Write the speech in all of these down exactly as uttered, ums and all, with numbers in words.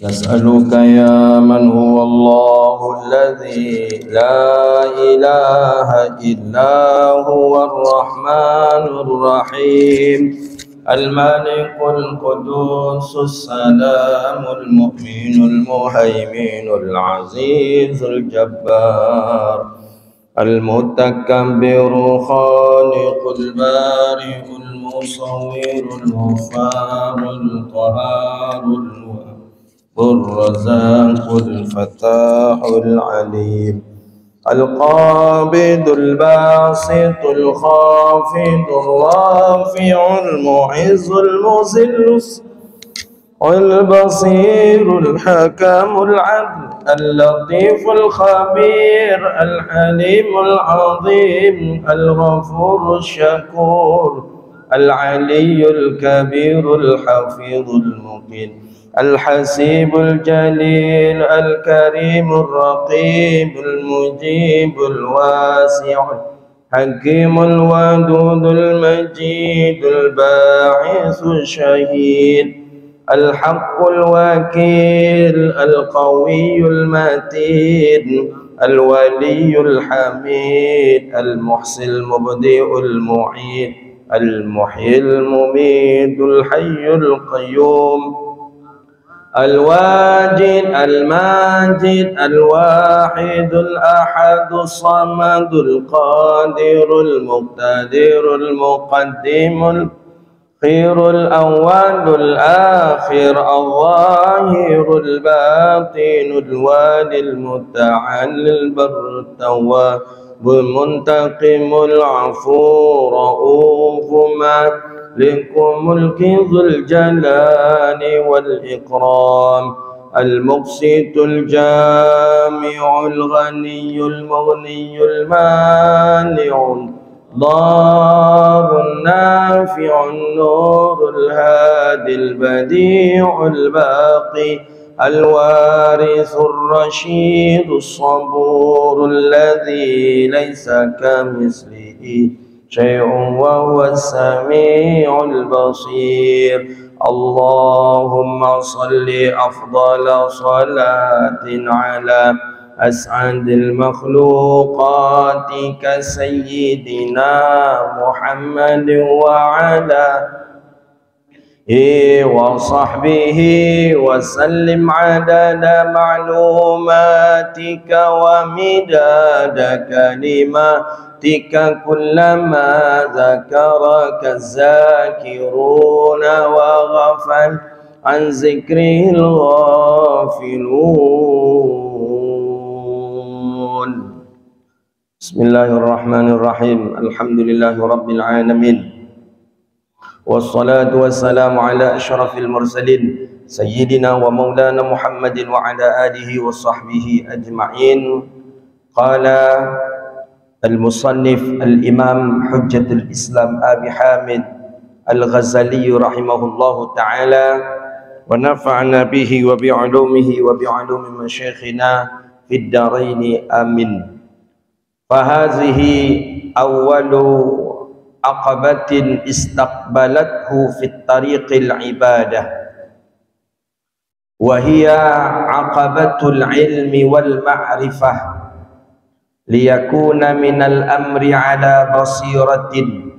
نسألك يا من هو الله الذي لا إله إلا هو الرحمن الرحيم الملك القدوس السلام المؤمن المهيمن العزيز الجبار المتكبر خالق البارئ المصور الغفار القهار الرزاق الفتاح العليم القابض الباسط الخافض الرافع المعز المذل البصير الحكم العدل اللطيف الخبير الحليم العظيم الغفور الشكور العلي الكبير الحفيظ المقيم الحسيب الجليل الكريم الرقيب المجيب الواسع الحكيم الودود المجيد الباعث الشهيد الحق الوكيل القوي المتين الولي الحميد المحصي المبدئ المعيد المحيي المميت الحي القيوم الواجد الماجد الواحد الأحد الصمد القادر المقتدر المقدم الخير الأول الآخر الظاهر الباطن الوالي المتعالي البر التواب المنتقم العفو رؤوف مالك ملك ذو الجلال والإكرام المقسط الجامع الغني المغني المانع الضار النافع النور الهادي البديع الباقي الوارث الرشيد الصبور الذي ليس كمثله شيء وهو السميع البصير اللهم صل أفضل صلاة على أسعد المخلوقات كسيدنا محمد وعلى وصحبه وسلم عدد معلوماتك ومداد كلماتك كلما ذكرك الذاكرون وغفل عن ذكره الغافلون. بسم الله الرحمن الرحيم. الحمد لله رب العالمين والصلاة والسلام على أشرف المرسلين سيدنا ومولانا محمد وعلى آله وصحبه أجمعين. قال المصنف الإمام حجة الإسلام أبي حامد الغزالي رحمه الله تعالى ونفعنا به وبعلومه وبعلوم مشايخنا في الدارين آمين. فهذه أول عقبة استقبلته في الطريق العبادة وهي عقبة العلم والمعرفة ليكون من الأمر على بصيرة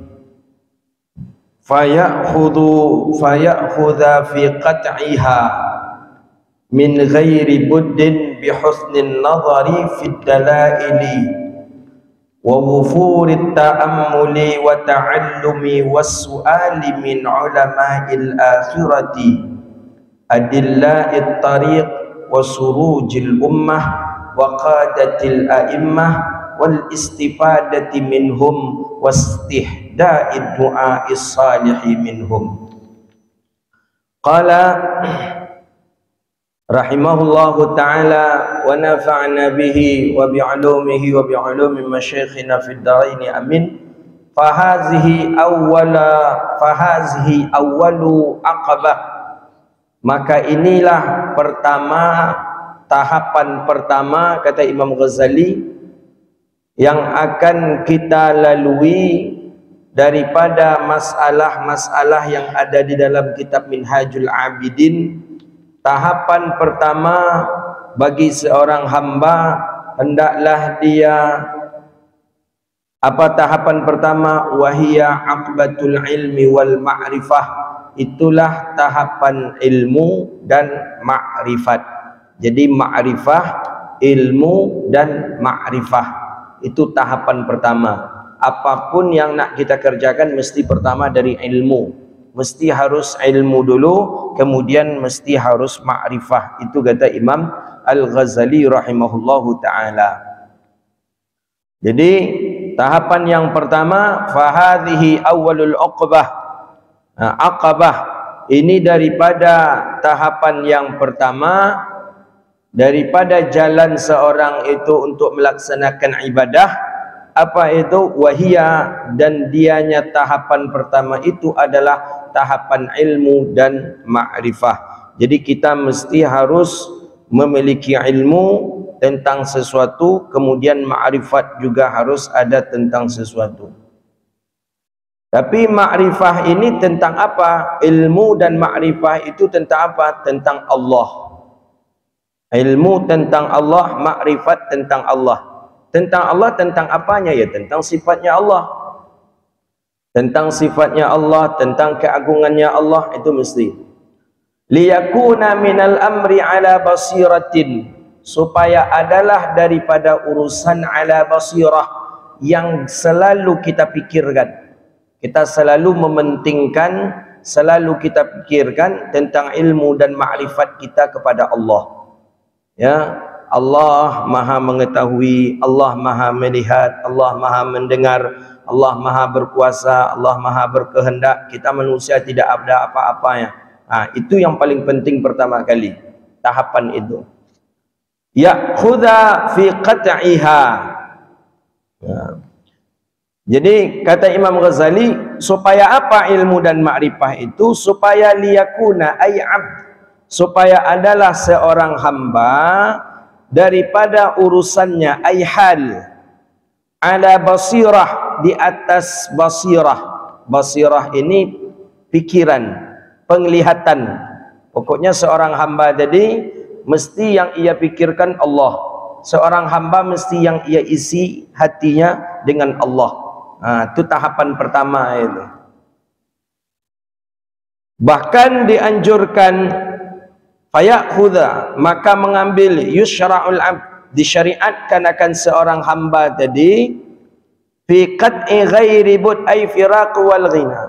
فيأخذ فيأخذ في قطعها من غير بد بحسن النظر في الدلائل ووفور التأمل وتعلم والسؤال من علماء الآخرة أدلاء الطريق وسروج الأمة وقادة الأئمة والاستفادة منهم واستحداء الدعاء الصالح منهم. قال rahimahullahu ta'ala wa nafa'na bihi wa bi'ulumihi wa bi'ulumi masyayikhina fid dharaini amin. Fahazihi awwala fahazihi awwalu aqabah, maka inilah pertama, tahapan pertama, kata Imam Ghazali, yang akan kita lalui daripada masalah-masalah yang ada di dalam kitab Minhajul Abidin tahapan pertama bagi seorang hamba, hendaklah dia, apa tahapan pertama? Wahia aqbatul ilmi wal ma'rifah, itulah tahapan ilmu dan ma'rifat. Jadi ma'rifah, ilmu dan ma'rifah, itu tahapan pertama. Apapun yang nak kita kerjakan mesti pertama dari ilmu, mesti harus ilmu dulu, kemudian mesti harus ma'rifah. Itu kata Imam Al-Ghazali rahimahullahu ta'ala. Jadi tahapan yang pertama, fahadhihi awwalul uqbah, nah, aqabah, ini daripada tahapan yang pertama, daripada jalan seorang itu untuk melaksanakan ibadah. Apa itu? Wahia, dan dianya tahapan pertama itu adalah tahapan ilmu dan ma'rifah. Jadi kita mesti harus memiliki ilmu tentang sesuatu, kemudian ma'rifat juga harus ada tentang sesuatu. Tapi ma'rifah ini tentang apa? Ilmu dan ma'rifah itu tentang apa? Tentang Allah. Ilmu tentang Allah, ma'rifat tentang Allah. Tentang Allah tentang apanya? Ya tentang sifatnya Allah. Tentang sifatnya Allah, tentang keagungannya Allah, itu mesti. Liyakuna minal amri ala basiratin, supaya adalah daripada urusan ala basirah, yang selalu kita pikirkan. Kita selalu mementingkan, selalu kita pikirkan tentang ilmu dan ma'rifat kita kepada Allah. Ya, Allah Maha mengetahui, Allah Maha melihat, Allah Maha mendengar, Allah Maha berkuasa, Allah Maha berkehendak. Kita manusia tidak ada apa-apanya. Nah, itu yang paling penting pertama kali, tahapan itu. Ya'khudha fi qat'iha. Ya. Jadi kata Imam Ghazali, supaya apa ilmu dan ma'rifah itu? Supaya liyakuna ay abd, supaya adalah seorang hamba daripada urusannya ay hal ala basirah, di atas basirah. Basirah ini pikiran, penglihatan. Pokoknya seorang hamba jadi mesti yang ia pikirkan Allah. Seorang hamba mesti yang ia isi hatinya dengan Allah. Nah, itu tahapan pertama itu. Bahkan dianjurkan fayakhudha, maka mengambil, yushra'ul abd, disyariatkan akan seorang hamba tadi, fi qat'i ghairi bud ay firaq wal ghina,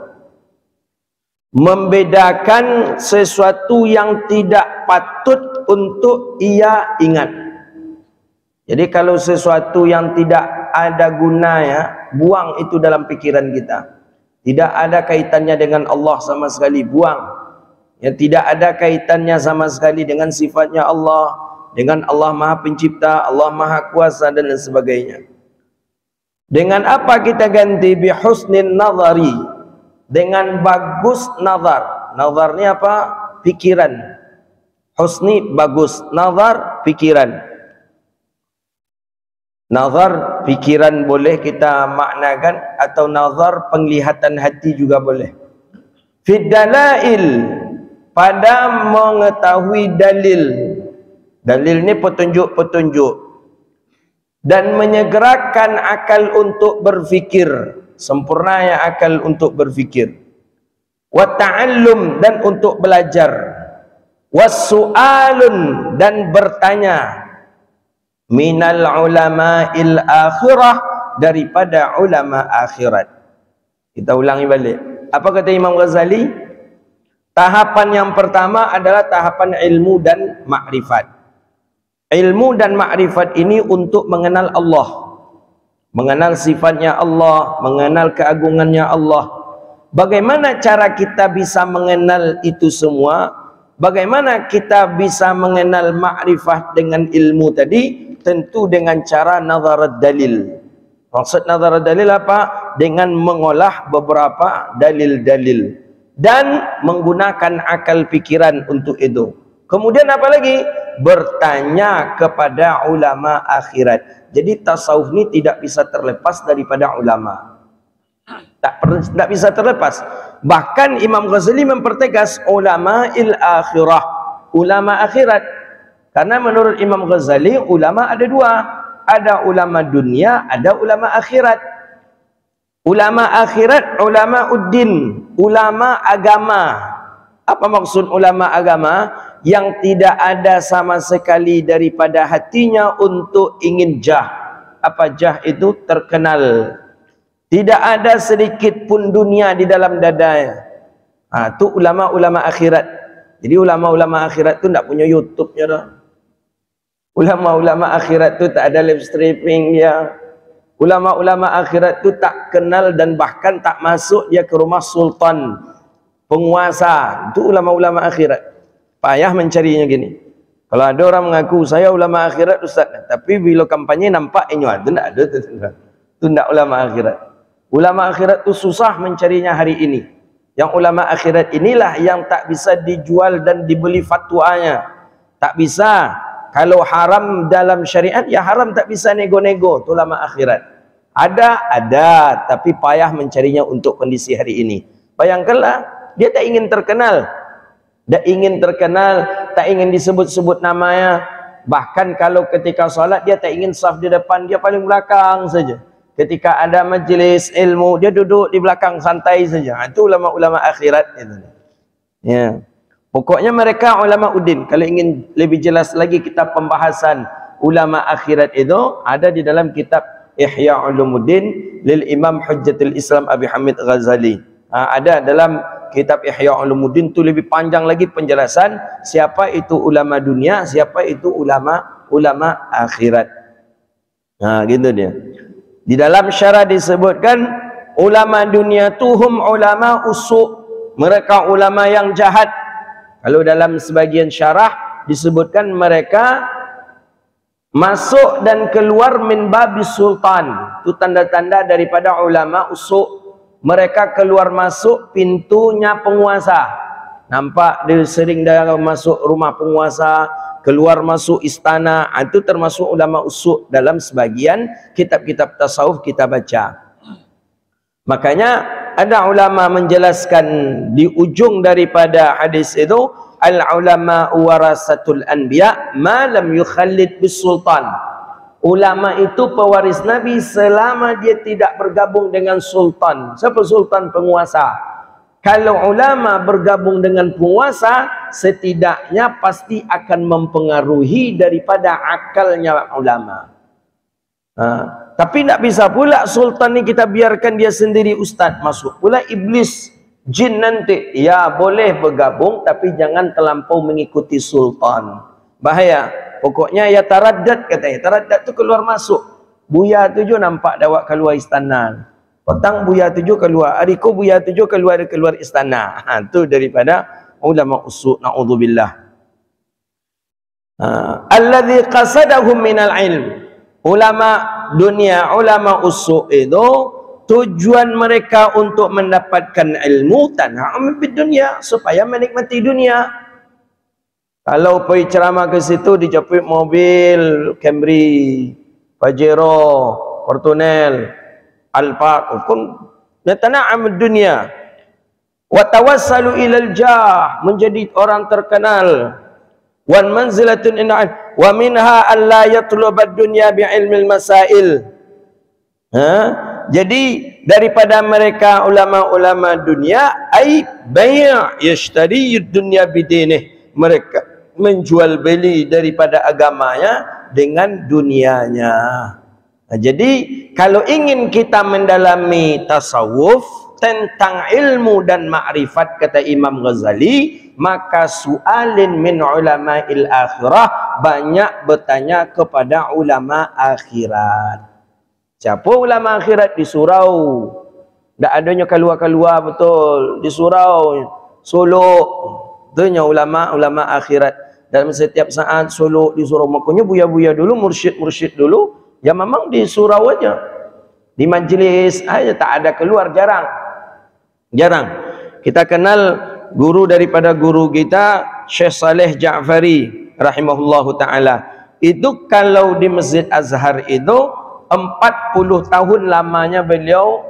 membedakan sesuatu yang tidak patut untuk ia ingat. Jadi kalau sesuatu yang tidak ada gunanya, buang itu dalam pikiran kita. Tidak ada kaitannya dengan Allah sama sekali, buang. Yang tidak ada kaitannya sama sekali dengan sifatnya Allah, dengan Allah Maha Pencipta, Allah Maha Kuasa dan lain sebagainya. Dengan apa kita ganti? Bi husnin nazari, dengan bagus nazar. Nazar ni apa? Pikiran. Husni bagus, nazar pikiran. Nazar pikiran boleh kita maknakan, atau nazar penglihatan hati juga boleh. Fid dalail, pada mengetahui dalil. Dalil ni petunjuk-petunjuk, dan menyegerakan akal untuk berfikir, sempurnanya akal untuk berfikir. Wa ta'allum, dan untuk belajar. Was-su'alun, dan bertanya. Minal ulama'il akhirah, daripada ulama akhirat. Kita ulangi balik. Apa kata Imam Ghazali? Tahapan yang pertama adalah tahapan ilmu dan ma'rifat. Ilmu dan ma'rifat ini untuk mengenal Allah, mengenal sifatnya Allah, mengenal keagungannya Allah. Bagaimana cara kita bisa mengenal itu semua? Bagaimana kita bisa mengenal ma'rifat dengan ilmu tadi? Tentu dengan cara nazarat dalil. Maksud nazarat dalil apa? Dengan mengolah beberapa dalil-dalil dan menggunakan akal pikiran untuk itu. Kemudian apa lagi? Bertanya kepada ulama akhirat. Jadi tasawuf ini tidak bisa terlepas daripada ulama. Tak, tak bisa terlepas. Bahkan Imam Ghazali mempertegas ulama il akhirah. ulama akhirat. Karena menurut Imam Ghazali, ulama ada dua. Ada ulama dunia, ada ulama akhirat. Ulama akhirat, ulama uddin, ulama agama. Apa maksud ulama agama? Yang tidak ada sama sekali daripada hatinya untuk ingin jah. Apa jah itu? Terkenal. Tidak ada sedikit pun dunia di dalam dadanya. Ha, itu ulama-ulama akhirat. Jadi ulama-ulama akhirat tu tak punya YouTube-nya dah. Ulama-ulama akhirat tu tak ada live streaming dia. Ulama-ulama akhirat tu tak kenal dan bahkan tak masuk dia ke rumah sultan, penguasa. Itu ulama-ulama akhirat. Payah mencarinya gini. Kalau ada orang mengaku saya ulama akhirat ustaz, tapi bila kampanye nampak inyo itu tak ada tu. Itu tak ulama akhirat. Ulama akhirat tu susah mencarinya hari ini. Yang ulama akhirat inilah yang tak bisa dijual dan dibeli fatwanya. Tak bisa. Kalau haram dalam syariat, ya haram, tak bisa nego-nego. Itu ulama akhirat. Ada, ada, tapi payah mencarinya untuk kondisi hari ini. Bayangkanlah, dia tak ingin terkenal. Tak ingin terkenal, tak ingin disebut-sebut namanya. Bahkan kalau ketika solat, dia tak ingin saf di depan, dia paling belakang saja. Ketika ada majlis ilmu, dia duduk di belakang santai saja. Itu ulama-ulama akhirat. Ya. Pokoknya mereka ulama uddin. Kalau ingin lebih jelas lagi kitab pembahasan ulama akhirat itu ada di dalam kitab Ihya Ulumuddin lil Imam Hujjatul Islam Abi Hamid Ghazali. Ha, ada dalam kitab Ihya Ulumuddin tu lebih panjang lagi penjelasan siapa itu ulama dunia, siapa itu ulama ulama akhirat. Ha, gitu dia. Di dalam syarah disebutkan ulama dunia tu hum ulama usu', mereka ulama yang jahat. Kalau dalam sebagian syarah disebutkan mereka masuk dan keluar min babis sultan. Itu tanda-tanda daripada ulama usu'. Mereka keluar masuk pintunya penguasa. Nampak dia sering dah masuk rumah penguasa, keluar masuk istana. Itu termasuk ulama usu' dalam sebagian kitab-kitab tasawuf kita baca. Makanya ada ulama menjelaskan di ujung daripada hadis itu, al-ulama warasatul anbiya ma lam yukhallid bis sultan. Ulama itu pewaris Nabi selama dia tidak bergabung dengan sultan. Siapa sultan? Penguasa. Kalau ulama bergabung dengan penguasa, setidaknya pasti akan mempengaruhi daripada akalnya ulama. Ha. Tapi tak bisa pula sultan ni kita biarkan dia sendiri ustaz, masuk pula iblis, jin nanti. Ya boleh bergabung tapi jangan terlampau mengikuti sultan. Bahaya. Pokoknya ya taraddad katanya. Taraddad tu keluar masuk. Buya tujuh nampak dawak keluar istana. Petang buya tujuh keluar. Adiko buya tujuh keluar keluar istana. Ha, tu daripada ulama usul. Na'udzubillah. Ha. Alladhi qasadahum minal ilm. Ulama dunia, ulama usul itu tujuan mereka untuk mendapatkan ilmu tan'am bid dunia, supaya menikmati dunia. Kalau pergi ceramah ke situ dijemput mobil Camry, Pajero, Fortuner, Alfa, kun tan'am dunia. Wa tawassalu ilal jah, menjadi orang terkenal. Wan manzilatun inna wa minha alla yatlubad dunya bi ilmil masail. Ha? Jadi daripada mereka ulama-ulama dunia ai bai' yashtari dunya bidinih, mereka menjual beli daripada agamanya dengan dunianya. Nah, jadi kalau ingin kita mendalami tasawuf tentang ilmu dan makrifat, kata Imam Ghazali, maka su'alin min ulama'il akhirah, banyak bertanya kepada ulama akhirat. Siapa ulama akhirat? Di surau. Tak adanya keluar-keluar betul. Di surau, suluk. Itunya ulama-ulama akhirat. Dalam setiap saat suluk di surau. Makanya buya-buya dulu, mursyid-mursyid dulu, ya memang di surau aja. Di majlis aja, tak ada keluar, jarang. Jarang. Kita kenal guru daripada guru kita, Syekh Saleh Ja'fari rahimahullahu ta'ala. Itu kalau di Masjid Azhar itu empat puluh tahun lamanya beliau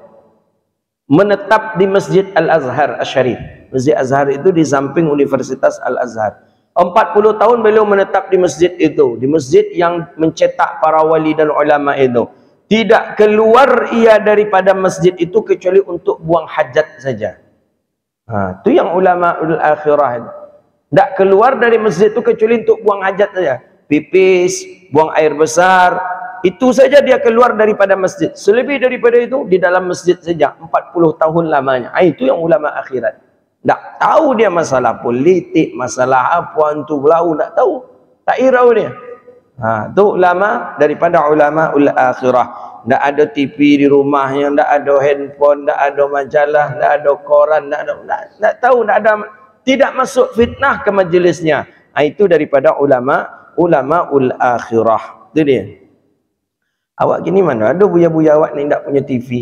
menetap di Masjid Al-Azhar Asy-Syarif. Masjid Azhar itu di samping Universitas Al-Azhar. empat puluh tahun beliau menetap di masjid itu, di masjid yang mencetak para wali dan ulama itu. Tidak keluar ia daripada masjid itu kecuali untuk buang hajat saja. Ha, itu yang ulama ul akhirah itu. Tak keluar dari masjid itu kecuali untuk buang hajat saja. Pipis, buang air besar, itu saja dia keluar daripada masjid. Selebih daripada itu di dalam masjid saja, empat puluh tahun lamanya. Ha, itu yang ulama akhirat. Tak tahu dia masalah politik, masalah apa antu belau, tak tahu. Tak irau dia. Ha, tu ulama daripada ulama ul akhirah. Tak ada T V di rumahnya, tak ada handphone, tak ada majalah, tak ada koran, tak ada, tak, tak tahu, tak ada, tidak masuk fitnah ke majlisnya. Ha, itu daripada ulama ulama ul akhirah. Itu dia. Awak gini mana ada buya-buya awak ni tak punya T V?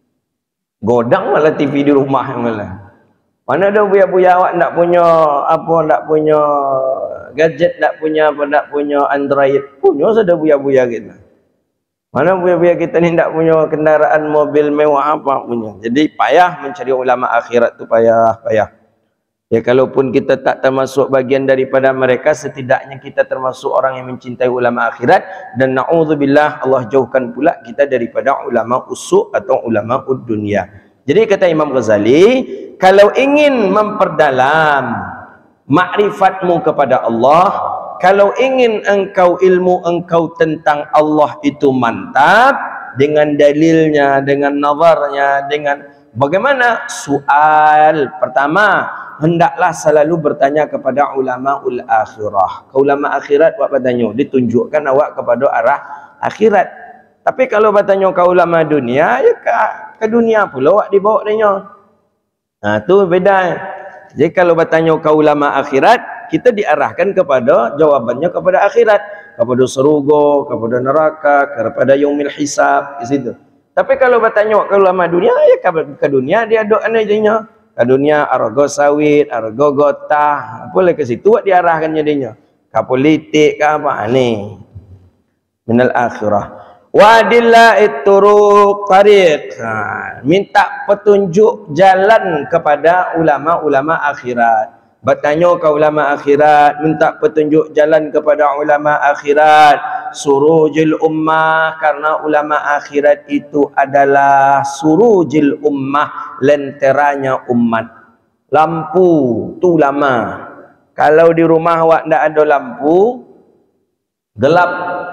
Godang malah T V di rumah malah. Mana ada buya-buya awak tak punya apa, tak punya gadget, tak punya apa, tak punya Android. Punya saja buya-buya kita. Mana buya-buya kita ni tak punya kendaraan mobil mewah apa punya. Jadi payah mencari ulama akhirat tu, payah, payah. Ya kalaupun kita tak termasuk bagian daripada mereka, setidaknya kita termasuk orang yang mencintai ulama akhirat, dan na'udzubillah Allah jauhkan pula kita daripada ulama usuk atau ulama ud dunia. Jadi kata Imam Ghazali, kalau ingin memperdalam makrifatmu kepada Allah, kalau ingin engkau ilmu engkau tentang Allah itu mantap, dengan dalilnya, dengan nazarnya, dengan bagaimana? Soal pertama, hendaklah selalu bertanya kepada ulama ul akhirah. Ke ulama akhirat awak bertanya, ditunjukkan awak kepada arah akhirat. Tapi kalau bertanya ke ulama dunia, ya ke, ke dunia pula awak dibawa dia. Nah, tu beda. Jadi kalau bertanya ke ulama akhirat, kita diarahkan kepada jawabannya kepada akhirat, kepada surga, kepada neraka, kepada yaumil hisab, di situ. Tapi kalau bertanya ke ulama dunia, ya ke, ke dunia dia ada anejanya. Ke dunia argo sawit, argo gotah, boleh ke situ awak diarahkan jadinya. Ke politik ke apa ni? Minal akhirah. Wadillah itturuq tariq. Ha, minta petunjuk jalan kepada ulama-ulama akhirat. Bertanya ke ulama akhirat, minta petunjuk jalan kepada ulama akhirat. Surujil ummah, karena ulama akhirat itu adalah surujil ummah, lenteranya umat. Lampu tu ulama. Kalau di rumah awak tak ada lampu, gelap.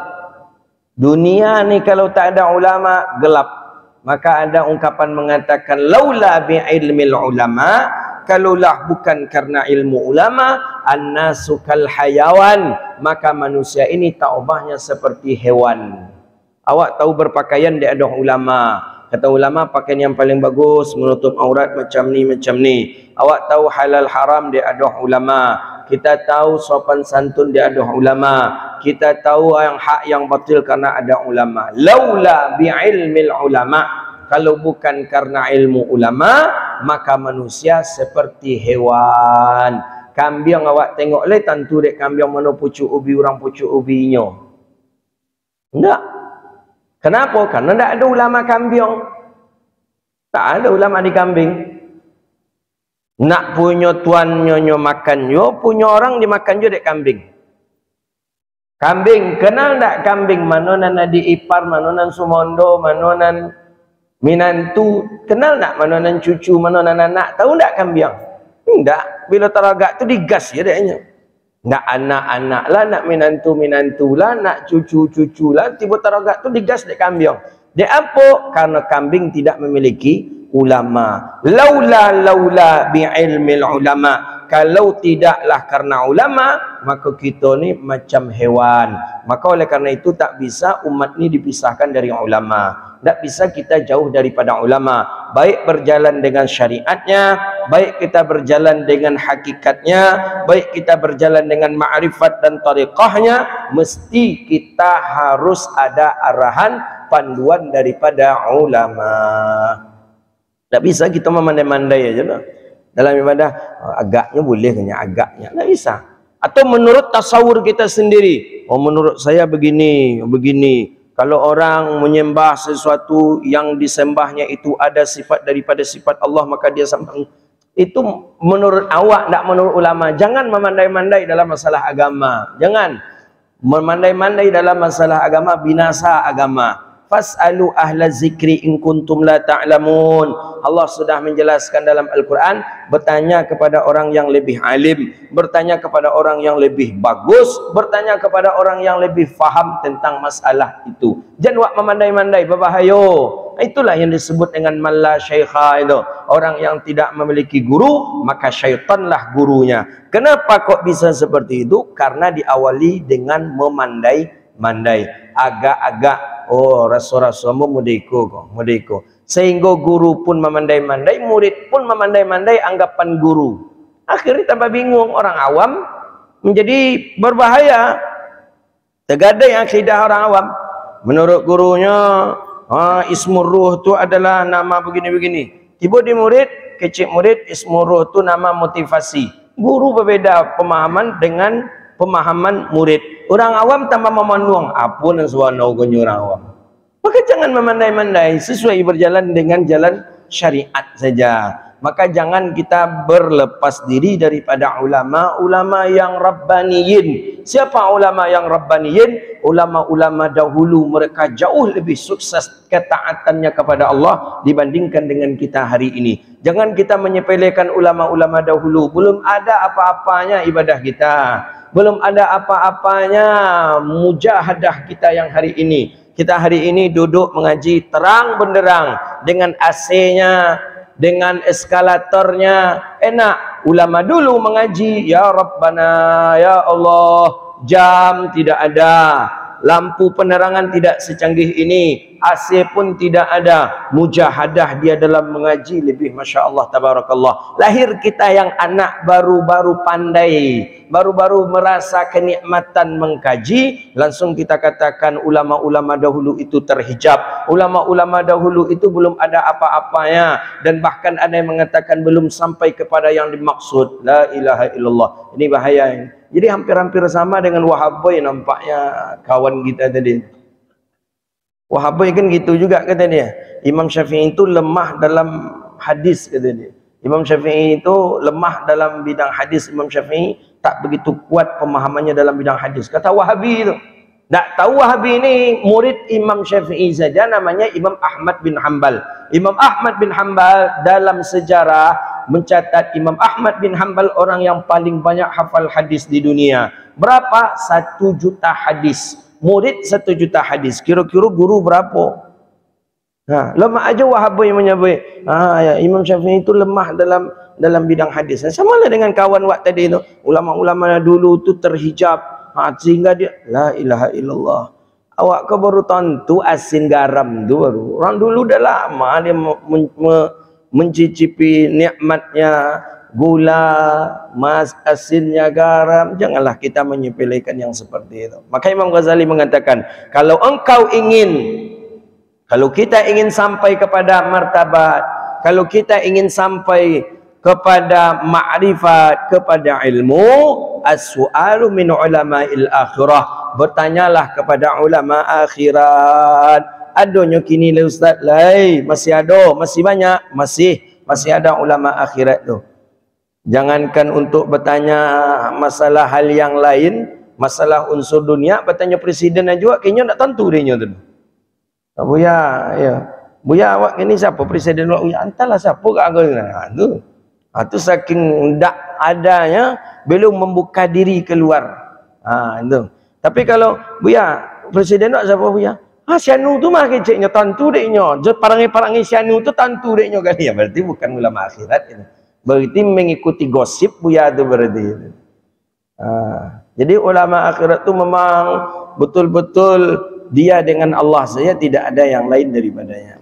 Dunia ni kalau tak ada ulama, gelap. Maka ada ungkapan mengatakan, laula bi'ilmil ulama, kalaulah bukan karena ilmu ulama, annasu kal hayawan, maka manusia ini tak ubahnya seperti hewan. Awak tahu berpakaian dia ada ulama. Kata ulama pakaian yang paling bagus menutup aurat macam ni macam ni. Awak tahu halal haram dia ada ulama. Kita tahu sopan santun dia ada ulama. Kita tahu yang hak yang batil karena ada ulama. Laula bi'ilmil ulama, kalau bukan karena ilmu ulama, maka manusia seperti hewan. Kambing awak tengok le, tentu dek kambing mana pucuk ubi orang pucuk ubinya. Enggak. Kenapa? Karena tak ada ulama kambing. Tak ada ulama di kambing. Nak punya tuan nyonya makan yo, punya orang dimakan jo dek kambing. Kambing, kenal tak kambing? Mana nan adik ipar, mana nan sumondo, mana nan minantu, kenal tak? Mana nan cucu, mana nan anak, tahu tak kambing? Tidak. Bila teragak tu digas ya deknya. Nak anak-anak lah, nak minantu-minantu lah, nak cucu-cucu lah, tiba teragak tu digas dek kambing. Dek apa? Karena kambing tidak memiliki ulama. Laula laula bi'ilmil ulama, kalau tidaklah karena ulama, maka kita ni macam hewan. Maka oleh karena itu tak bisa umat ni dipisahkan dari ulama. Tak bisa kita jauh daripada ulama. Baik berjalan dengan syariatnya, baik kita berjalan dengan hakikatnya, baik kita berjalan dengan ma'rifat dan tariqahnya, mesti kita harus ada arahan panduan daripada ulama. Tak bisa kita memandai-mandai aja lah. Dalam ibadah, agaknya boleh kena agaknya. Tak bisa. Atau menurut tasawur kita sendiri. Oh menurut saya begini, begini. Kalau orang menyembah sesuatu yang disembahnya itu ada sifat daripada sifat Allah, maka dia sembah. Itu menurut awak, tidak menurut ulama. Jangan memandai-mandai dalam masalah agama. Jangan memandai-mandai dalam masalah agama, binasa agama. Fas'alu ahla zikri in kuntum la ta'lamun. Allah sudah menjelaskan dalam Al-Quran, bertanya kepada orang yang lebih alim, bertanya kepada orang yang lebih bagus, bertanya kepada orang yang lebih faham tentang masalah itu. Jangan wak memandai-mandai, berbahayo. Itulah yang disebut dengan malla syaikha itu. Orang yang tidak memiliki guru, maka syaitanlah gurunya. Kenapa kok bisa seperti itu? Karena diawali dengan memandai-mandai. Agak-agak, oh rasul-rasulmu mudiko kok, mudiko. Sehingga guru pun memandai-mandai, murid pun memandai-mandai anggapan guru. Akhirnya tambah bingung, orang awam menjadi berbahaya. Tergadai akidah orang awam. Menurut gurunya, ah, ismur ruh itu adalah nama begini-begini. Tiba di murid, kecil murid, ismur ruh itu nama motivasi. Guru berbeda pemahaman dengan pemahaman murid. Orang awam tanpa memanduang, apa yang suara orang awam. Maka jangan memandai-mandai, sesuai berjalan dengan jalan syariat saja. Maka jangan kita berlepas diri daripada ulama-ulama yang rabbaniyin. Siapa ulama yang rabbaniyin? Ulama-ulama dahulu, mereka jauh lebih sukses ketaatannya kepada Allah dibandingkan dengan kita hari ini. Jangan kita menyepelekan ulama-ulama dahulu. Belum ada apa-apanya ibadah kita. Belum ada apa-apanya mujahadah kita yang hari ini. Kita hari ini duduk mengaji terang benderang dengan A C-nya, dengan eskalatornya, enak. Ulama dulu mengaji, ya Rabbana, ya Allah, jam tidak ada, lampu penerangan tidak secanggih ini, A C pun tidak ada. Mujahadah dia dalam mengaji lebih, Masya Allah, tabarakallah. Lahir kita yang anak baru-baru pandai, baru-baru merasa kenikmatan mengkaji, langsung kita katakan ulama-ulama dahulu itu terhijab. Ulama-ulama dahulu itu belum ada apa-apanya, dan bahkan ada yang mengatakan belum sampai kepada yang dimaksud. La ilaha illallah. Ini bahaya ini. Jadi hampir-hampir sama dengan Wahabi nampaknya kawan kita tadi. Wahabi kan gitu juga kata dia. Imam Syafi'i itu lemah dalam hadis kata dia. Imam Syafi'i itu lemah dalam bidang hadis. Imam Syafi'i tak begitu kuat pemahamannya dalam bidang hadis. Kata Wahabi itu. Tak tahu Wahabi ini murid Imam Syafi'i saja, namanya Imam Ahmad bin Hanbal. Imam Ahmad bin Hanbal dalam sejarah mencatat Imam Ahmad bin Hanbal orang yang paling banyak hafal hadis di dunia. Berapa? Satu juta hadis. Murid satu juta hadis. Kira-kira guru berapa? Ha, lemah aja Wahabi yang menyebut. Ha, ya, Imam Syafi'i itu lemah dalam dalam bidang hadis. Sama lah dengan kawan wak tadi itu. Ulama-ulama dulu itu terhijab. Ha, sehingga dia, la ilaha illallah. Awak kau baru tentu asin garam tu baru. Orang dulu dah lama dia men men mencicipi nikmatnya gula, mas, asinnya garam. Janganlah kita menyepelekan yang seperti itu. Maka Imam Ghazali mengatakan, kalau engkau ingin, kalau kita ingin sampai kepada martabat, kalau kita ingin sampai kepada ma'rifat, kepada ilmu, as-su'alu min ulama'il akhirah. Bertanyalah kepada ulama akhirat. Adanya kini le ustaz, lai masih ada, masih banyak, masih masih ada ulama akhirat tu. Jangankan untuk bertanya masalah hal yang lain, masalah unsur dunia, bertanya presiden juga kayaknya tak tentu dia tu. Buya, ya. Buya awak ini siapa presiden awak? Ya, entahlah siapa kat angkau ni. Ha tu. Ha tu saking ndak adanya belum membuka diri keluar. Ha itu. Tapi kalau buya presiden awak siapa buya? Ha sianu tu mah keceknya tentu deknya. Je parangi-parangi sianu tu tentu deknya kali ya. Berarti bukan ulama akhirat itu. Berarti mengikuti gosip buya tu berarti. Ha, jadi ulama akhirat tu memang betul-betul dia dengan Allah saja, tidak ada yang lain daripadanya.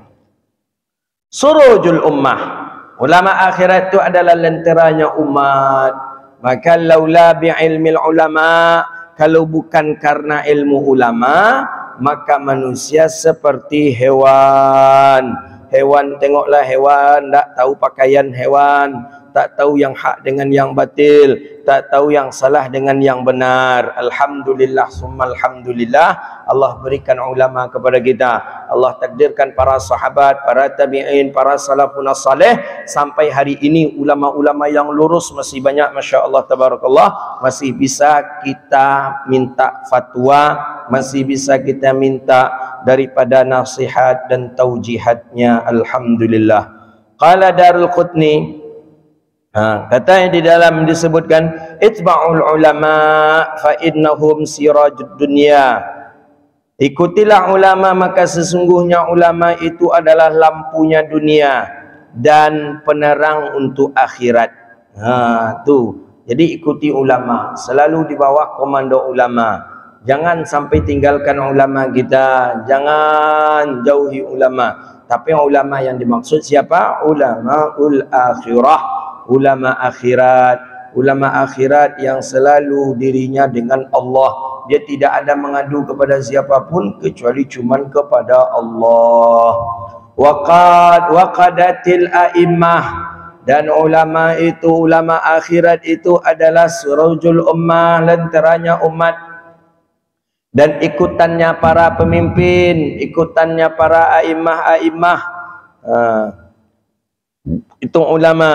Surujul ummah. Ulama akhirat itu adalah lenteranya umat. Maka laula bi'ilmil ulama, kalau bukan karena ilmu ulama, maka manusia seperti hewan. Hewan, tengoklah hewan, tak tahu pakaian hewan, tak tahu yang hak dengan yang batil, tak tahu yang salah dengan yang benar. Alhamdulillah summa alhamdulillah, Allah berikan ulama kepada kita. Allah takdirkan para sahabat, para tabi'in, para salafun salih sampai hari ini ulama-ulama yang lurus masih banyak, masya-Allah tabarakallah, masih bisa kita minta fatwa, masih bisa kita minta daripada nasihat dan taujihatnya. Alhamdulillah. Qala Darul Qutni, ha, katanya di dalam disebutkan itba'ul ulama fa innahum sirajud dunya. Ikutilah ulama, maka sesungguhnya ulama itu adalah lampunya dunia dan penerang untuk akhirat. Ha, tu. Jadi ikuti ulama, selalu di bawah komando ulama. Jangan sampai tinggalkan ulama kita, jangan jauhi ulama. Tapi ulama yang dimaksud siapa? Ulamaul akhirah, ulama akhirat, ulama akhirat yang selalu dirinya dengan Allah. Dia tidak ada mengadu kepada siapapun kecuali cuman kepada Allah. Waqad waqadatil a'immah, dan ulama itu, ulama akhirat itu adalah surujul ummah, lenteranya umat. Dan ikutannya para pemimpin, ikutannya para a'immah-a'immah, uh, itu ulama.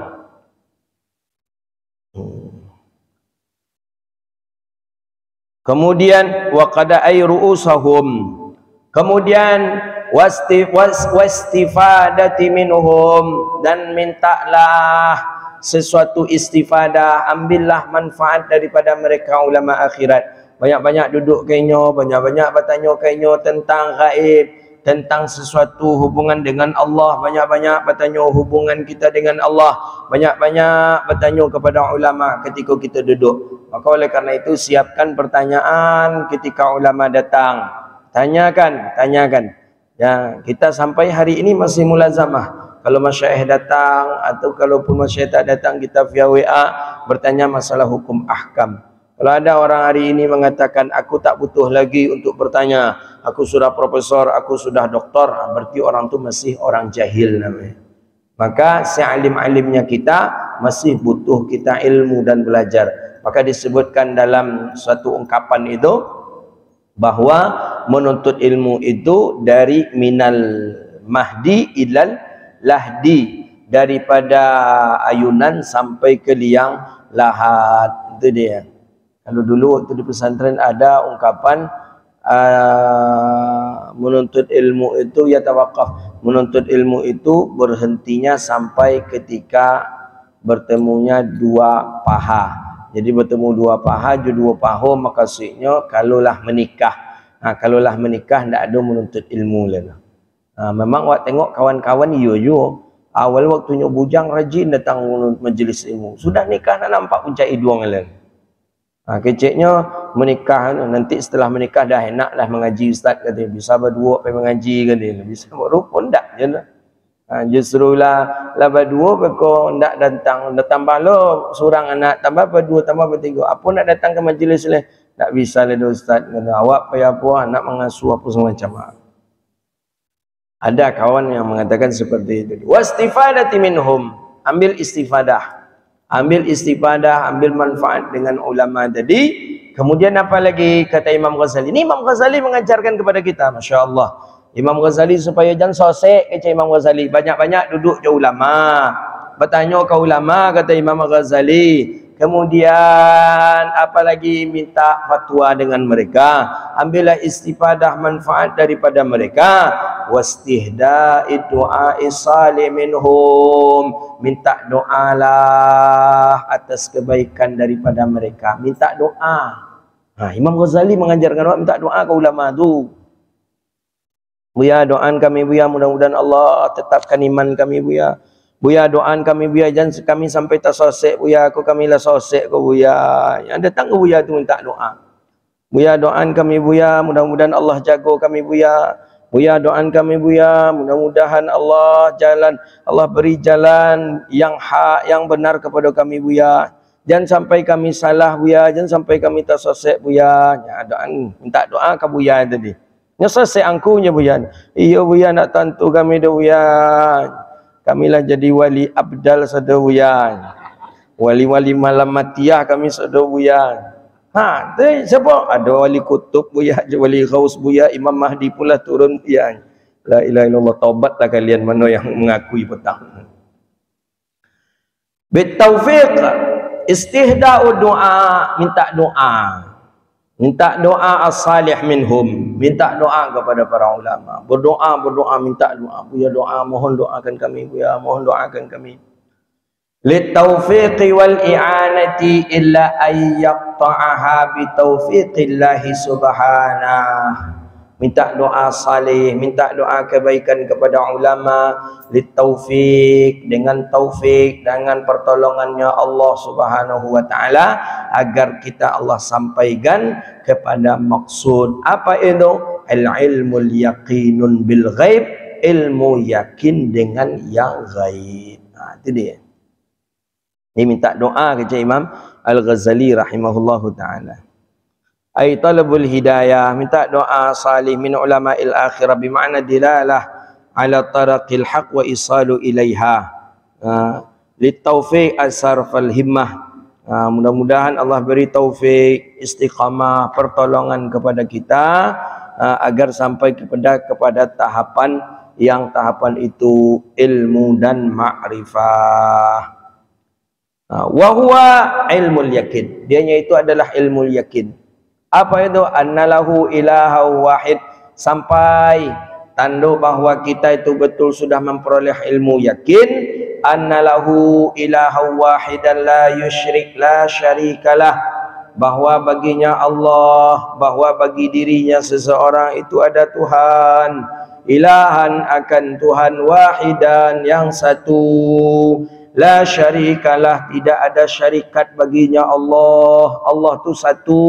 Kemudian waqada ay ru'usahum, kemudian wastif was wastifadati minhum, dan mintalah sesuatu istifadah, ambillah manfaat daripada mereka ulama akhirat. Banyak-banyak duduk kenyo, banyak-banyak bertanya kenyo tentang gaib, tentang sesuatu hubungan dengan Allah. Banyak-banyak bertanya hubungan kita dengan Allah. Banyak-banyak bertanya kepada ulama ketika kita duduk. Maka oleh karena itu siapkan pertanyaan ketika ulama datang. Tanyakan, tanyakan. Ya, kita sampai hari ini masih mulazamah. Kalau masyaikh datang atau kalaupun masyaikh tak datang, kita via W A bertanya masalah hukum ahkam. Kalau ada orang hari ini mengatakan aku tak butuh lagi untuk bertanya, aku sudah profesor, aku sudah doktor, berarti orang tu masih orang jahil namanya. Maka sealim-alimnya kita masih butuh kita ilmu dan belajar. Maka disebutkan dalam suatu ungkapan itu bahwa menuntut ilmu itu dari minal mahdi ilal lahdi, daripada ayunan sampai ke liang lahat. Itu dia. Kalau dulu waktu di pesantren ada ungkapan uh, menuntut ilmu itu ya tawakaf, menuntut ilmu itu berhentinya sampai ketika bertemunya dua paha. Jadi bertemu dua paha, dua paha, maka maksudnya kalaulah menikah. Nah, kalaulah menikah tidak ada menuntut ilmu lah. Nah, memang awak tengok kawan-kawan iyo yo awal waktunya bujang rajin datang majlis ilmu. Sudah nikah nak nampak puncak hidung lah. Ha, keceknya menikah, nanti setelah menikah dah enak lah mengaji ustaz, kata bisa berdua pergi mengaji, kata bisa berupa ndak je lah. Ha, justru lah lah berdua peko ndak datang, tambah lo seorang anak, tambah berdua, tambah bertiga, apa nak datang ke majlis lah, tak bisa lah ustaz, kata awak payah apa nak mengasuh apa semacam. Ada kawan yang mengatakan seperti itu. Wastifadati minhum, ambil istifadah. Ambil istifadah, ambil manfaat dengan ulama tadi. Kemudian apa lagi kata Imam Ghazali? Ini Imam Ghazali mengajarkan kepada kita, Masya Allah. Imam Ghazali supaya jangan sosek, kata Imam Ghazali. Banyak-banyak duduk je ulama. Bertanya ke ulama, kata Imam Ghazali. Kemudian apa lagi, minta fatwa dengan mereka. Ambillah istifadah manfaat daripada mereka. Wastihda'i du'a'i salih minhum, minta doalah atas kebaikan daripada mereka. Minta doa. Nah, Imam Ghazali mengajarkan orang minta doa ke ulama tu. Buya, doakan kami buya, mudah-mudahan Allah tetapkan iman kami buya. Buya, doakan kami buya, jangan kami sampai tak sosek buya, aku kami lah sosek ke buya. Yang datang ke buya tu minta doa. Buya, doakan kami buya, mudah-mudahan Allah jaga kami buya. Buya, doakan kami buya, mudah-mudahan Allah jalan, Allah beri jalan yang hak, yang benar kepada kami buya. Jangan sampai kami salah buya, jangan sampai kami tak sosek buya. Ya, doakan, minta doa ke buya tadi. Nya sosek angkunya buya. Iya buya, nak tantu kami dah buya. kamilah jadi wali abdal sedawian. Wali-wali malam matiah kami sedawian. Ha, tu siapa? Ada wali kutub buya, wali ghaus buya, Imam Mahdi pula turun buya. La ilaha illallah, taubatlah kalian mana yang mengakui petang. Bitaufiq, istihda'u doa, minta doa. Minta doa as-salih minhum, minta doa kepada para ulama. Berdoa, berdoa, minta doa. Buya doa, mohon doakan kami, buya, mohon doakan kami. Litaufiqi wal i'anati illa ay yaqta'aha bitaufiqillahi subhanah. Minta doa salih, minta doa kebaikan kepada ulama, litaufiq, dengan taufik, dengan pertolongannya Allah Subhanahu wa taala, agar kita Allah sampaikan kepada maksud. Apa itu? Al-ilmul yaqinun bil ghaib, ilmu yakin dengan yang ghaib. Nah, itu dia. Ini minta doa kepada Imam Al-Ghazali rahimahullahu taala. Ay talabul hidayah, minta doa salih min ulama'il akhirah, bermakna dilalah ala taraqil haq wa isalu ilaiha. Uh, litaufiq asarfal himmah. Uh, mudah-mudahan Allah beri taufik, istiqamah, pertolongan kepada kita uh, agar sampai kepada kepada tahapan yang tahapan itu ilmu dan ma'rifah. Uh, wa huwa ilmul yakin. Dianya itu adalah ilmu yakin. Apa itu? Annalahu ilaha wahid, sampai tanduk bahwa kita itu betul sudah memperoleh ilmu yakin. Annalahu ilaha wahidan la yusyrik la syarikalah, bahwa baginya Allah, bahwa bagi dirinya seseorang itu ada Tuhan, ilahan akan Tuhan, wahidan yang satu, la syarikalah tidak ada syarikat baginya Allah. Allah tu satu.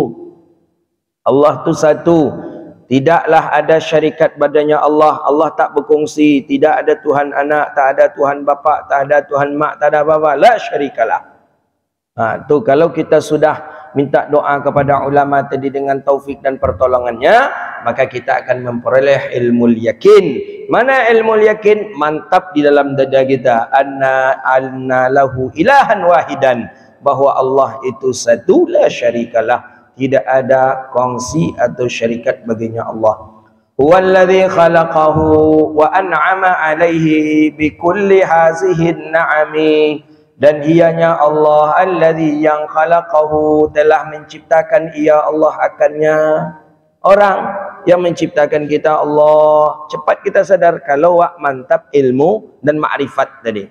Allah tu satu, tidaklah ada syarikat badannya Allah. Allah tak berkongsi, tidak ada Tuhan anak, tak ada Tuhan bapa, tak ada Tuhan mak, tak ada apa-apa, la syarikalah. Ha, tu kalau kita sudah minta doa kepada ulama tadi dengan taufik dan pertolongannya, maka kita akan memperoleh ilmu yakin. Mana ilmu yakin? Mantap di dalam dada kita. Anna alna lahu ilahan wahidan, bahwa Allah itu satu, la syarikalah, tidak ada kongsi atau syarikat baginya Allah. Huwallazi khalaqahu wa an'ama alaihi bi kulli hazihi na'ami, dan ianya Allah allazi yang khalaqahu, telah menciptakan ia Allah akannya. Orang yang menciptakan kita Allah. Cepat kita sadar kalau wak mantap ilmu dan ma'rifat tadi.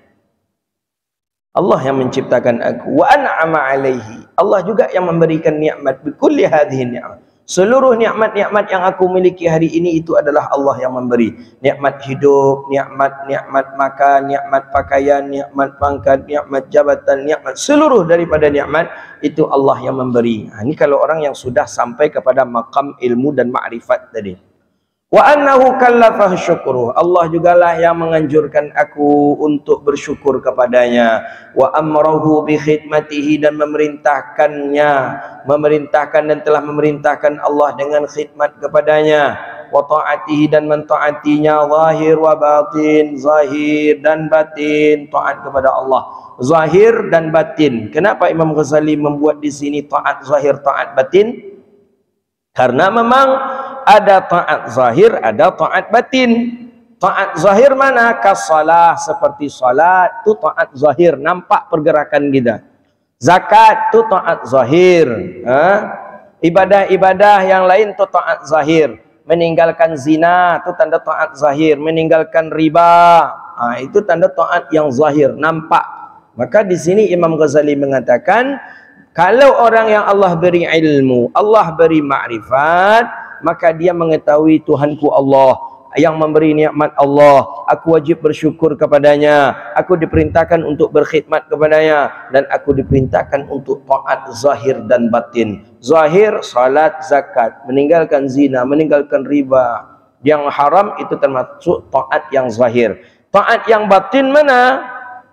Allah yang menciptakan aku, wa an'ama alaihi, Allah juga yang memberikan nikmat, bikulli hadhihi ni'mat, seluruh nikmat-nikmat yang aku miliki hari ini itu adalah Allah yang memberi. Nikmat hidup, nikmat nikmat makan, nikmat pakaian, nikmat pangkat, nikmat jabatan, nikmat seluruh daripada nikmat itu Allah yang memberi. Ha, ini kalau orang yang sudah sampai kepada maqam ilmu dan ma'rifat tadi. Wa annahu kallafahu syukruh, Allah jugalah yang menganjurkan aku untuk bersyukur kepadanya. Wa amrahu bi khidmatihi, dan memerintahkannya, memerintahkan dan telah memerintahkan Allah dengan khidmat kepadanya. Wa ta'atihi, dan mentaatinya, zahir wa batin, zahir dan batin, taat kepada Allah, zahir dan batin. Kenapa Imam Ghazali membuat di sini taat zahir, taat batin? Karena memang ada taat zahir, ada taat batin. Taat zahir mana? Kasalah, seperti salat, itu taat zahir, nampak pergerakan kita. Zakat itu taat zahir. Ibadah-ibadah yang lain itu taat zahir. Meninggalkan zina itu tanda taat zahir. Meninggalkan riba, ha, itu tanda taat yang zahir, nampak. Maka di sini Imam Ghazali mengatakan, kalau orang yang Allah beri ilmu, Allah beri ma'rifat, maka dia mengetahui Tuhanku Allah yang memberi nikmat Allah, aku wajib bersyukur kepadanya, aku diperintahkan untuk berkhidmat kepadanya, dan aku diperintahkan untuk taat zahir dan batin. Zahir, salat, zakat, meninggalkan zina, meninggalkan riba, yang haram itu termasuk taat yang zahir. Taat yang batin mana?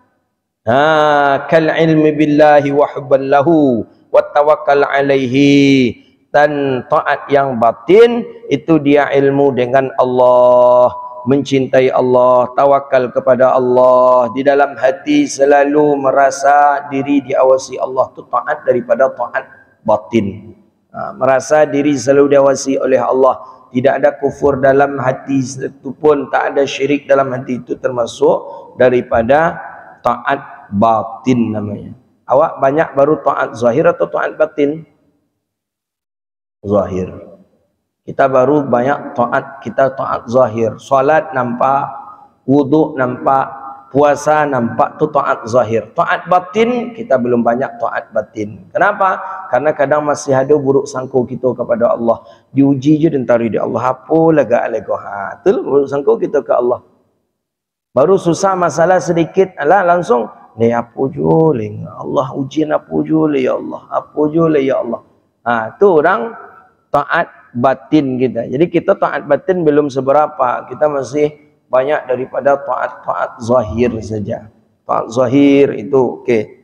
Ha, kal ilmi billahi wa hubban lahu wa tawakkal alaihi. Dan taat yang batin itu dia ilmu dengan Allah, mencintai Allah, tawakal kepada Allah, di dalam hati selalu merasa diri diawasi Allah, itu taat daripada taat batin. Ha, merasa diri selalu diawasi oleh Allah, tidak ada kufur dalam hati itu pun, tak ada syirik dalam hati, itu termasuk daripada taat batin namanya. Awak banyak baru taat zahir atau taat batin? Zahir. Kita baru banyak taat, kita taat zahir. Salat nampak, wuduk nampak, puasa nampak, tu taat zahir. Taat batin kita belum banyak taat batin. Kenapa? Karena kadang masih ada buruk sangka kita kepada Allah. Diuji je dentari di Allah, apa lega lega. Ha, tu buruk sangka kita ke Allah. Baru susah masalah sedikit, alah langsung ni apa je le, Allah ujian apa je le ya Allah, apa je le ya Allah. Ha, tu orang taat batin kita. Jadi kita taat batin belum seberapa, kita masih banyak daripada taat-taat zahir saja. Taat zahir itu okey,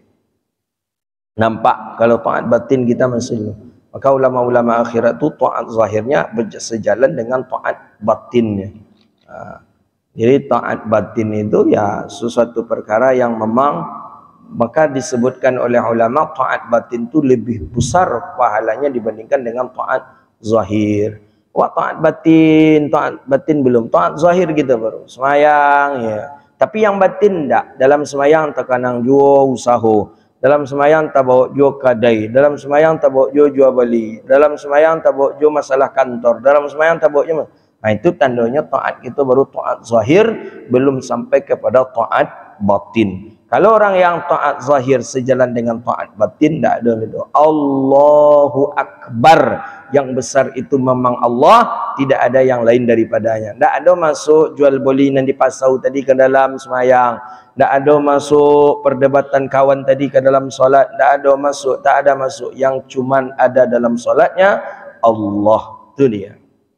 nampak. Kalau taat batin kita masih, maka ulama-ulama akhirat tu taat zahirnya sejalan dengan taat batinnya. Ha. Jadi taat batin itu ya sesuatu perkara yang memang, maka disebutkan oleh ulama taat batin itu lebih besar pahalanya dibandingkan dengan taat zahir. Wah, taat batin, taat batin belum, taat zahir kita baru semayang ya. Tapi yang batin tak, dalam semayang terkanang jual usaha, dalam semayang tak bawa jual kadai, dalam semayang tak bawa jual jual beli, dalam semayang tak bawa jual masalah kantor, dalam semayang tak bawa jual. Nah, itu tandanya taat kita baru taat zahir, belum sampai kepada taat batin. Kalau orang yang taat zahir sejalan dengan taat batin, tak ada itu. Allahu Akbar, yang besar itu memang Allah, tidak ada yang lain daripadanya. Tak ada masuk jual beli nanti pasau tadi ke dalam semayang, tak ada masuk perdebatan kawan tadi ke dalam solat, tak ada masuk, tak ada masuk. Yang cuman ada dalam solatnya Allah, itu dia.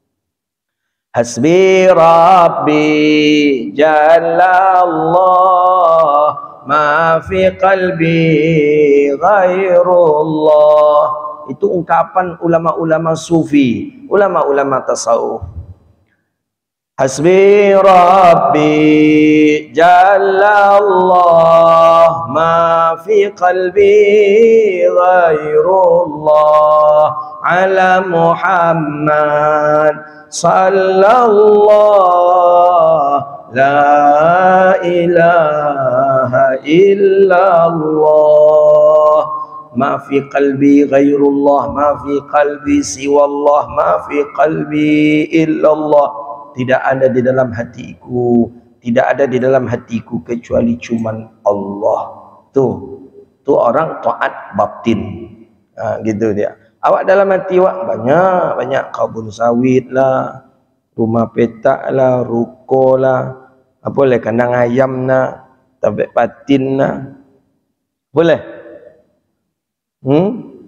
Hasbi Rabbi Jalla Allah, ma fi qalbi ghairullah. Itu ungkapan ulama-ulama sufi, ulama-ulama tasawuf. Hasbi Rabbi Jalla Allah, ma fi qalbi ghairullah, ala Muhammad sallallahu la ilaha illallah, ma fi qalbi ghairullah, ma fi qalbi siwallah, ma fi qalbi illallah. Tidak ada di dalam hatiku, tidak ada di dalam hatiku kecuali cuman Allah. Tuh, tuh orang taat batin. Ha, gitu dia. Awak dalam hati awak banyak banyak kebun sawit lah, rumah petak lah, ruko lah, apa boleh kandang ayam lah, tabek patin lah, boleh? Hmm?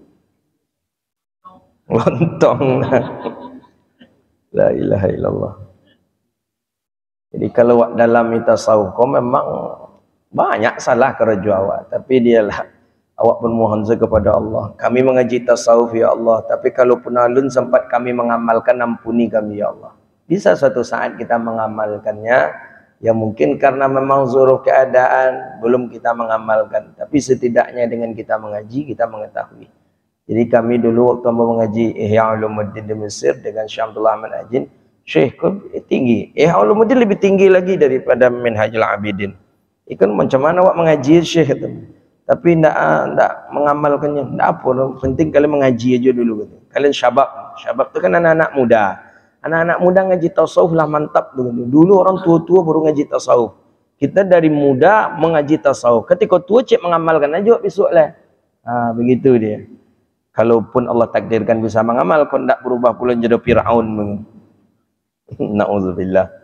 Lontong lah. La ilaha illallah. Jadi kalau awak dalam tasawuf kau memang banyak salah kerja awak, tapi dialah awak bermohon kepada Allah. Kami mengaji tasawuf ya Allah, tapi kalau pun alun sempat kami mengamalkan, ampuni kami ya Allah. Bisa suatu saat kita mengamalkannya, ya mungkin karena memang zuruf keadaan belum kita mengamalkan, tapi setidaknya dengan kita mengaji kita mengetahui. Jadi kami dulu waktu mengaji Ihya Ulumuddin di Mesir dengan Syekh Abdullah Ahmad Ajin, Syekh tinggi, Ihya Ulumuddin lebih tinggi lagi daripada Minhajul Abidin. Ikan macam mana awak mengaji Syekh itu? Tapi tidak tidak mengamalkannya, tidak apa, penting kalian mengaji aja dulu. Kalian syabab, syabab itu kan anak-anak muda, anak-anak muda ngaji tasawuf lah mantap dulu. Dulu orang tua-tua baru ngaji tasawuf, kita dari muda mengaji tasawuf, ketika tua cek mengamalkan aja besok lah. Ha, begitu dia. Kalaupun Allah takdirkan bisa mengamal, kau tidak berubah pula jadi Fir'aun. Na'udzubillah.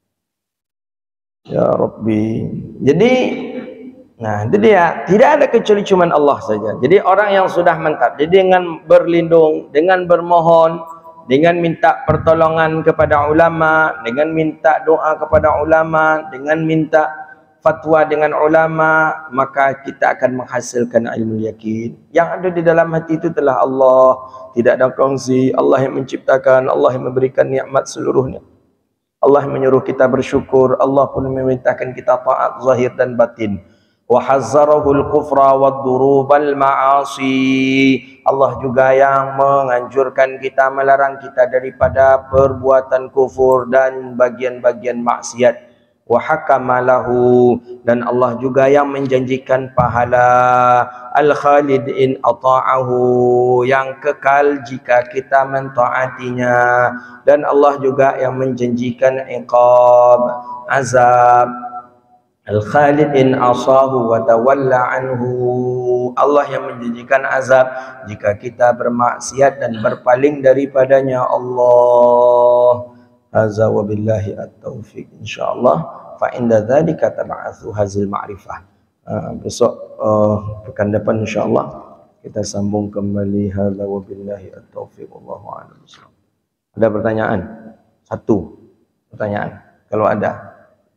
Ya Rabbi. Jadi nah, itu dia, tidak ada kecuali cuman Allah saja. Jadi orang yang sudah mantap, jadi dengan berlindung, dengan bermohon, dengan minta pertolongan kepada ulama, dengan minta doa kepada ulama, dengan minta fatwa dengan ulama, maka kita akan menghasilkan ilmu yakin. Yang ada di dalam hati itu telah Allah, tidak ada kongsi. Allah yang menciptakan, Allah yang memberikan nikmat seluruhnya. Allah menyuruh kita bersyukur, Allah pun memerintahkan kita taat zahir dan batin. Wa hazzarahul kufra wad durubal ma'asi. Allah juga yang menganjurkan kita, melarang kita daripada perbuatan kufur dan bagian-bagian maksiat. Wa hakama lahu, dan Allah juga yang menjanjikan pahala al-khalid in ata'ahu, yang kekal jika kita mentaatinya, dan Allah juga yang menjanjikan iqab, azab al-khalid in asahu wa tawalla anhu. Allah yang menjanjikan azab jika kita bermaksiat dan berpaling daripadanya Allah. Azza wa billahi at-taufiq. Insyaallah fa inda dzalika tab'atsu hazil ma'rifah. Uh, besok uh, pekan depan insyaallah kita sambung kembali. Hadza wa billahi at-taufiq. Wallahu a'lam. Ada pertanyaan? Satu pertanyaan kalau ada.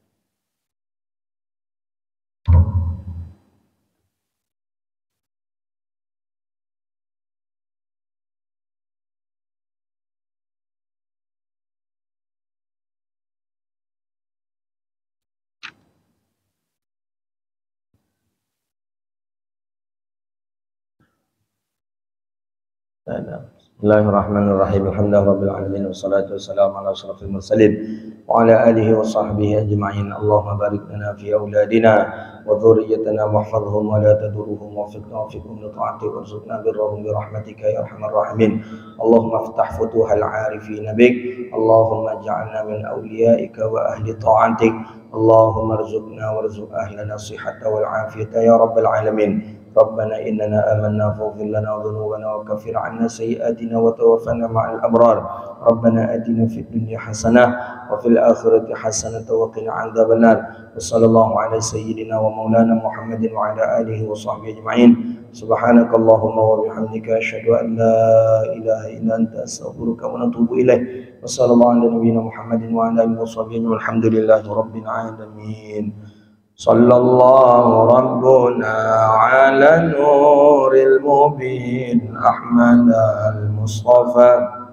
Bismillahirrahmanirrahim. Alhamdulillahirabbil alamin wassalatu wassalamu ala asyrafil mursalin wa ala alihi wa sahbihi ajma'in. Allahumma barik lana fi auladina wa dhurriyyatina wahfazhum wa la tadurruhum wa fiqna wa fiqhum li ta'atik warzuqna birrahum bi rahmatika ya arhamar rahimin. Allahumma iftah futuhal 'arifin bik. Allahumma ij'alna min awliyaika wa ahli ta'atik. Allahumma arzuqna warzuq ahlana sihhata wal 'afiyata ya rabbal alamin. ربنا إننا آمنا فاغفر لنا ذنوبنا وكفر عنا سيئاتنا وتوفنا مع الأبرار. ربنا آتنا في الدنيا حسنة وفي الآخرة حسنة وقنا عذاب النار. وصلى الله على سيدنا ومولانا محمد وعلى آله وصحبه أجمعين. سبحانك اللهم وبحمدك أشهد أن لا إله إلا أنت أستغفرك ونتوب إليك. وصلى الله على نبينا محمد وعلى آله وصحبه أجمعين. والحمد لله رب العالمين. صلى الله ربنا على نور المبين أحمد المصطفى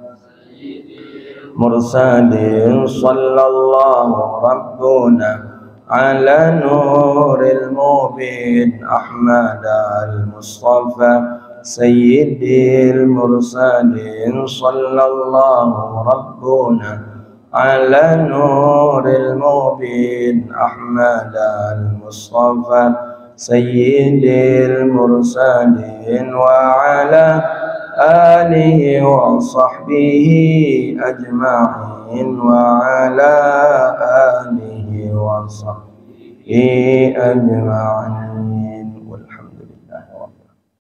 مرسل. صلى الله ربنا على نور المبين أحمد المصطفى سيد المرسلين. صلى الله ربنا على نور المبين أحمد المصطفى سيد المرسلين وعلى آله وصحبه أجمعين وعلى آله وصحبه أجمعين.